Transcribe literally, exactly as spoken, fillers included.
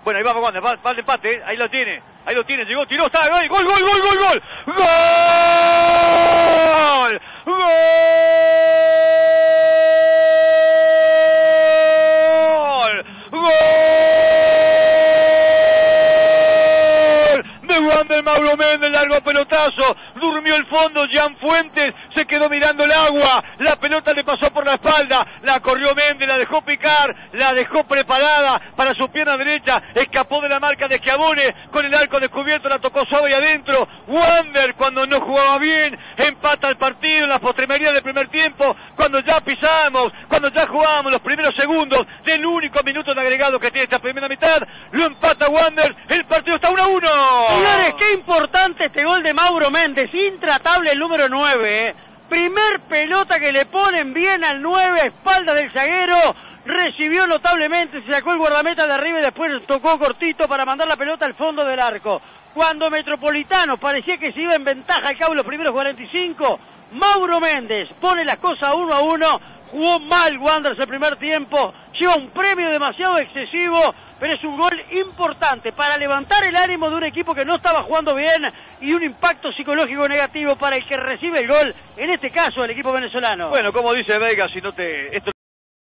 Bueno, ahí va Wander, va, va el empate, ¿eh? Ahí lo tiene, ahí lo tiene, llegó, tiró, está, gol, gol, gol, gol, gol, gol, gol, gol, gol de Wander Mauro Méndez, largo pelotazo, durmió el fondo, Jan Fuentes se quedó mirando el agua, la pelota le pasó por la espalda, la corrió Méndez, la dejó picar, la dejó preparada para su pierna derecha, escapó de la marca de Schiavone, con el arco descubierto, la tocó suave y adentro. Wander, cuando no jugaba bien, empata el partido en la postrimería del primer tiempo, cuando ya pisamos, cuando ya jugábamos los primeros segundos del único minuto de agregado que tiene esta primera mitad, lo empata Wander, el partido está uno a uno. Señores, qué importante este gol de Mauro Méndez, intratable el número nueve, ¿eh? Primer pelota que le ponen bien al nueve, a espaldas del zaguero, recibió notablemente, se sacó el guardameta de arriba y después tocó cortito para mandar la pelota al fondo del arco. Cuando Metropolitano parecía que se iba en ventaja al cabo de los primeros cuarenta y cinco, Mauro Méndez pone las cosas uno a uno, jugó mal Wanderers el primer tiempo, lleva un premio demasiado excesivo, pero es un gol importante para levantar el ánimo de un equipo que no estaba jugando bien y un impacto psicológico negativo para el que recibe el gol, en este caso el equipo venezolano. Bueno, como dice Vega, si no te... Esto